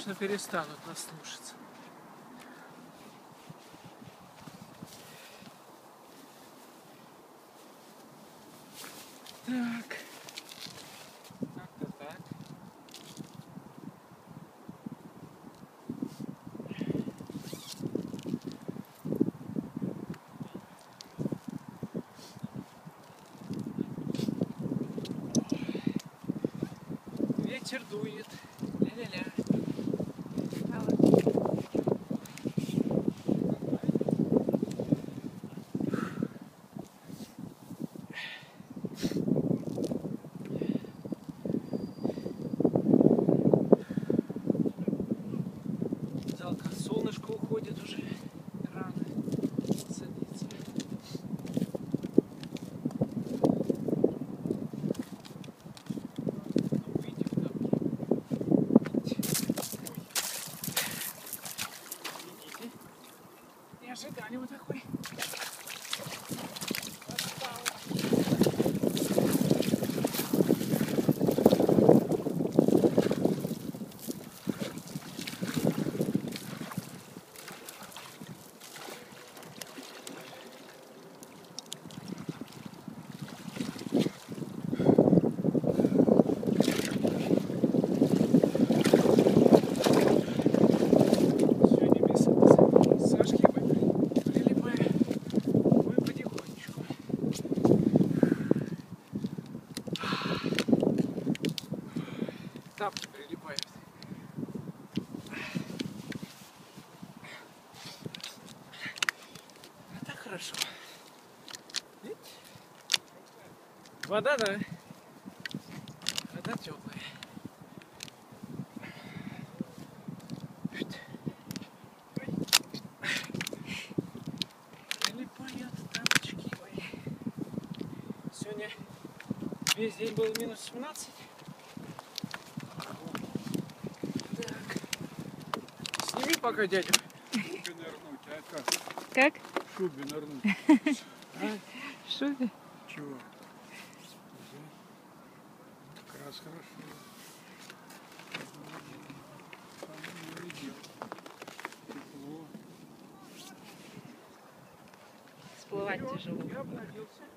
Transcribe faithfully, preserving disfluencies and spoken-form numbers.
точно перестанут нас слушаться. Так. Как-то так. Ветер дует. Ля-ля-ля. Жалко, солнышко уходит уже. Рано садится. Не ожидали вот такой. Тапки прилипают. А так хорошо. Видите? Вода, да. Вода теплая. Прилипают тапочки. Ой. Сегодня весь день было минус семнадцать. Сними пока дядю. Шубе нырнуть, а как? Как? Шубе нырнуть. В шубе? Чего? Как раз хорошо. Всплывать тяжело. Я обновился.